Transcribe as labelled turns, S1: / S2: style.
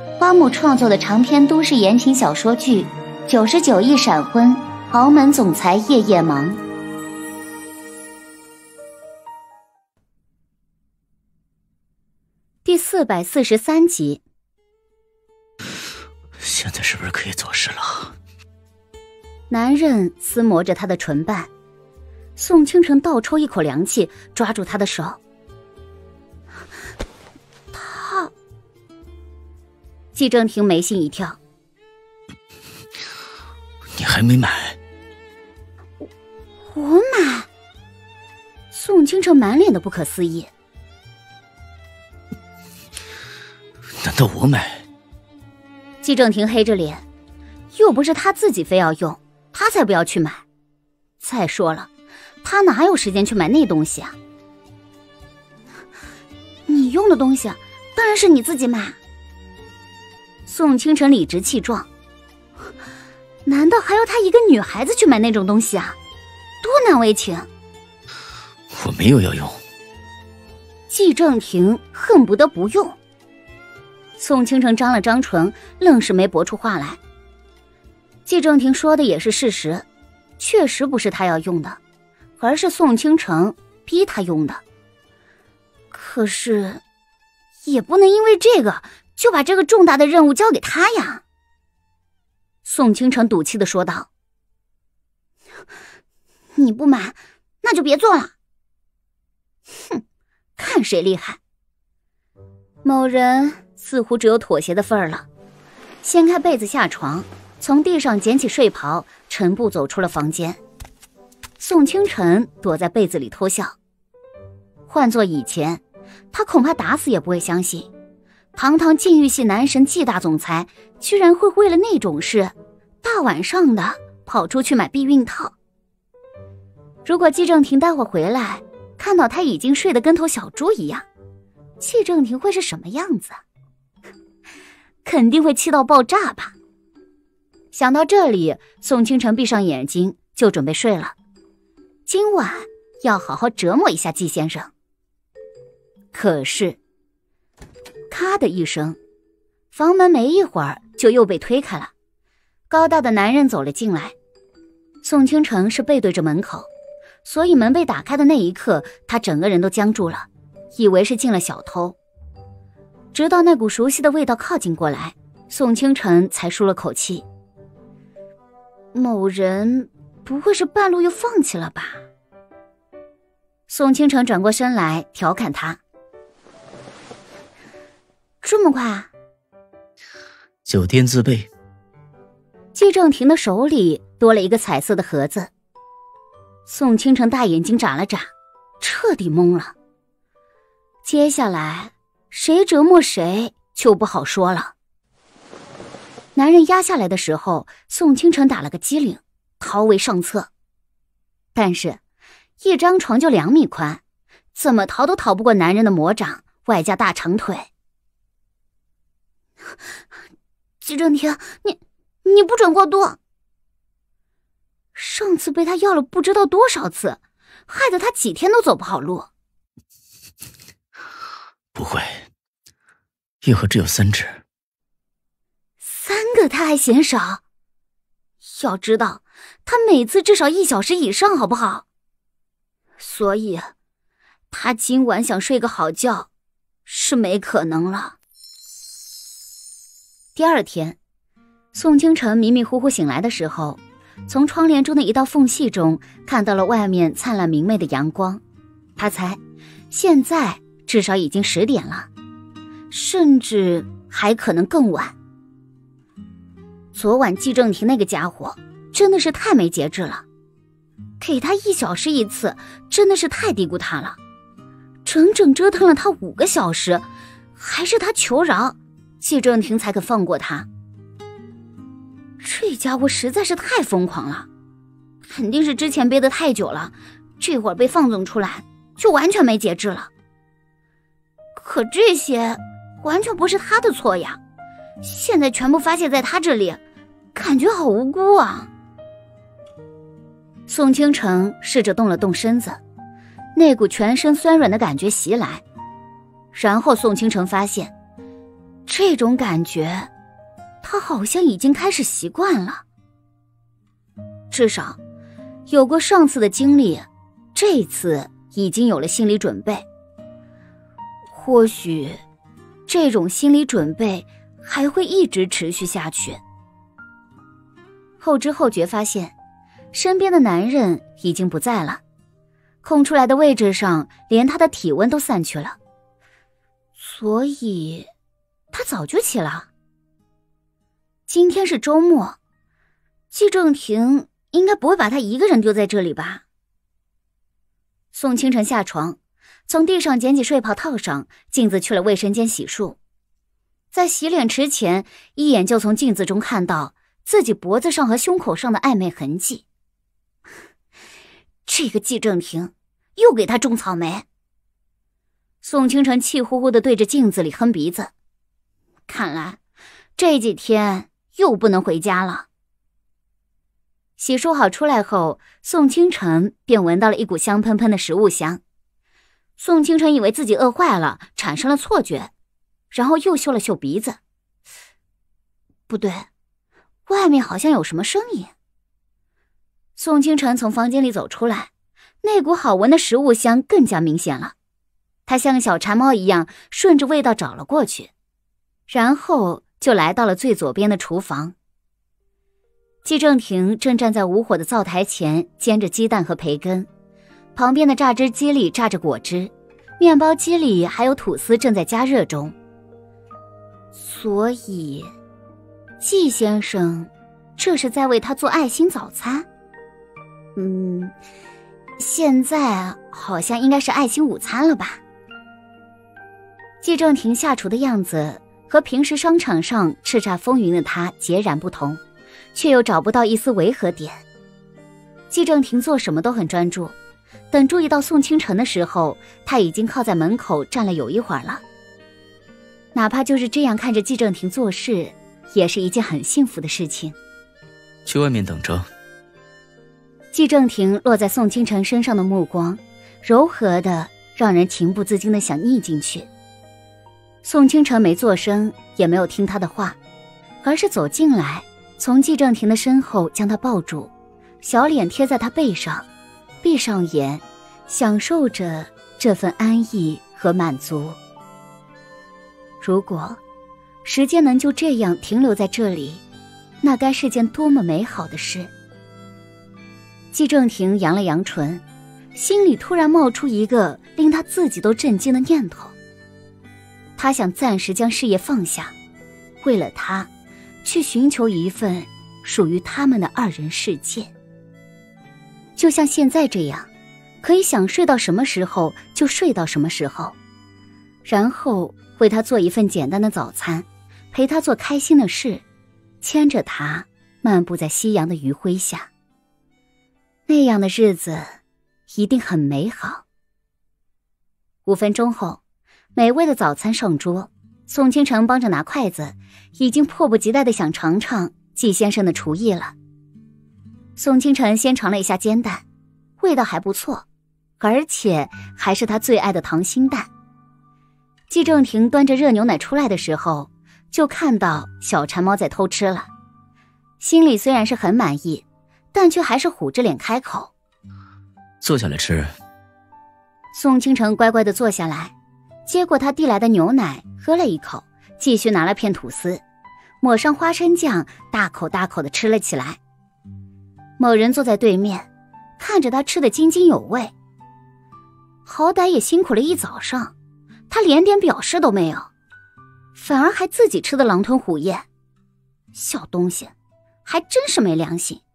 S1: 花木创作的长篇都市言情小说剧《99亿闪婚豪门总裁夜夜忙》第443集。
S2: 现在是不是可以做事了？
S1: 男人撕磨着他的唇瓣，宋清晨倒抽一口凉气，抓住他的手。季正廷眉心一跳。
S2: 你还没买？
S1: 我买？宋清晨满脸的不可思议。
S2: 难道我买？
S1: 季正廷黑着脸，又不是他自己非要用，他才不要去买。再说了，他哪有时间去买那东西啊？你用的东西当然是你自己买。宋清晨理直气壮，难道还要他一个女孩子去买那种东西啊？多难为情。
S2: 我没有要用。
S1: 季正廷恨不得不用。宋清晨张了张唇，愣是没驳出话来。季正廷说的也是事实，确实不是他要用的，而是宋清晨逼他用的。可是也不能因为这个就把这个重大的任务交给他呀。宋清晨赌气地说道：你不买那就别做了。哼，看谁厉害。某人似乎只有妥协的份儿了，掀开被子下床，从地上捡起睡袍，晨步走出了房间。宋清晨躲在被子里偷笑。换做以前，他恐怕打死也不会相信，堂堂禁欲系男神季大总裁居然会为了那种事大晚上的跑出去买避孕套。如果季正廷待会回来看到他已经睡得跟头小猪一样，季正廷会是什么样子？肯定会气到爆炸吧。想到这里，宋清晨闭上眼睛就准备睡了。今晚要好好折磨一下季先生。可是咔的一声，房门没一会儿就又被推开了，高大的男人走了进来。宋清晨是背对着门口，所以门被打开的那一刻，他整个人都僵住了，以为是进了小偷。直到那股熟悉的味道靠近过来，宋清晨才舒了口气。某人不会是半路又放弃了吧？宋清晨转过身来调侃他：这么快？
S2: 酒店自备。
S1: 季正廷的手里多了一个彩色的盒子。宋清晨大眼睛眨了眨，彻底懵了。接下来谁折磨谁就不好说了。男人压下来的时候，宋清晨打了个激灵，逃为上策。但是一张床就2米宽，怎么逃都逃不过男人的魔掌，外加大长腿。季正廷，你不准过多。上次被他要了不知道多少次，害得他几天都走不好路。
S2: 不会，一盒只有3只。
S1: 3个他还嫌少？要知道，他每次至少1小时以上，好不好？所以，他今晚想睡个好觉，是没可能了。第二天，宋清晨迷迷糊糊醒来的时候，从窗帘中的一道缝隙中看到了外面灿烂明媚的阳光。他猜，现在至少已经10点了，甚至还可能更晚。昨晚季正廷那个家伙真的是太没节制了，给他1小时一次，真的是太低估他了。整整折腾了他5个小时，还是他求饶，季正廷才肯放过他。这家伙实在是太疯狂了，肯定是之前憋得太久了，这会儿被放纵出来，就完全没节制了。可这些完全不是他的错呀，现在全部发泄在他这里，感觉好无辜啊。宋清晨试着动了动身子，那股全身酸软的感觉袭来，然后宋清晨发现这种感觉，他好像已经开始习惯了。至少，有过上次的经历，这次已经有了心理准备。或许，这种心理准备还会一直持续下去。后知后觉发现，身边的男人已经不在了，空出来的位置上，连他的体温都散去了。所以，他早就起了。今天是周末，季正廷应该不会把他一个人丢在这里吧？宋清晨下床，从地上捡起睡袍套上，径自去了卫生间洗漱。在洗脸池前，一眼就从镜子中看到自己脖子上和胸口上的暧昧痕迹。这个季正廷又给他种草莓。宋清晨气呼呼地对着镜子里哼鼻子，看来这几天又不能回家了。洗漱好出来后，宋清晨便闻到了一股香喷喷的食物香。宋清晨以为自己饿坏了，产生了错觉，然后又嗅了嗅鼻子。不对，外面好像有什么声音。宋清晨从房间里走出来，那股好闻的食物香更加明显了。他像个小馋猫一样顺着味道找了过去，然后就来到了最左边的厨房。季正廷正站在无火的灶台前煎着鸡蛋和培根，旁边的榨汁机里榨着果汁，面包机里还有吐司正在加热中。所以，季先生这是在为他做爱心早餐？现在好像应该是爱心午餐了吧？季正廷下厨的样子和平时商场上叱咤风云的他截然不同，却又找不到一丝违和点。季正廷做什么都很专注，等注意到宋清晨的时候，他已经靠在门口站了有一会儿了。哪怕就是这样看着季正廷做事，也是一件很幸福的事情。
S2: 去外面等着。
S1: 季正廷落在宋清晨身上的目光，柔和的让人情不自禁的想溺进去。宋清晨没做声，也没有听他的话，而是走进来，从季正廷的身后将他抱住，小脸贴在他背上，闭上眼，享受着这份安逸和满足。如果时间能就这样停留在这里，那该是件多么美好的事。季正廷扬了扬唇，心里突然冒出一个令他自己都震惊的念头。他想暂时将事业放下，为了他，去寻求一份属于他们的二人世界。就像现在这样，可以想睡到什么时候就睡到什么时候，然后为他做一份简单的早餐，陪他做开心的事，牵着他漫步在夕阳的余晖下。那样的日子一定很美好。5分钟后，美味的早餐上桌，宋清晨帮着拿筷子，已经迫不及待地想尝尝季先生的厨艺了。宋清晨先尝了一下煎蛋，味道还不错，而且还是他最爱的溏心蛋。季正廷端着热牛奶出来的时候，就看到小馋猫在偷吃了，心里虽然是很满意，但却还是虎着脸开口：
S2: 坐下来吃。
S1: 宋清晨乖乖地坐下来，接过他递来的牛奶，喝了一口，继续拿了片吐司，抹上花生酱，大口大口地吃了起来。某人坐在对面，看着他吃得津津有味。好歹也辛苦了一早上，他连点表示都没有，反而还自己吃得狼吞虎咽。小东西，还真是没良心。